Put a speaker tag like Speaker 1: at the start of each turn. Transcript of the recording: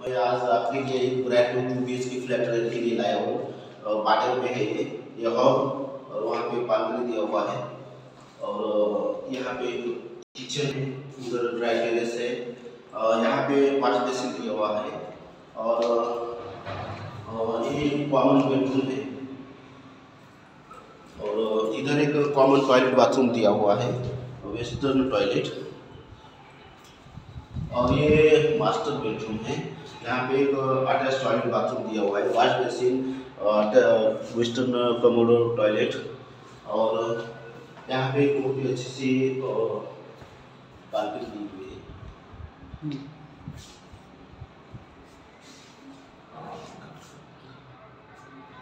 Speaker 1: मैं आज आपके लिए एक brand new 2 BHK flat rent के लिए लाया हूँ। बानेर में है ये हॉल और वहाँ पे बालकनी दिया हुआ है और यहाँ पे किचन है, उधर ड्राई टेरेस है, यहाँ पे वॉश बेसिन दिया हुआ है और ये कॉमन बेडरूम है और इधर एक कॉमन टॉयलेट बाथरूम दिया हुआ है, वेस्टर्न टॉयलेट। और ये मास्टर बेडरूम है, यहाँ पे एक अटैच टॉयलेट बाथरूम दिया हुआ है, wash basin, western commode toilet और यहाँ पे बहुत ही अच्छी सी बालकनी दी हुई है।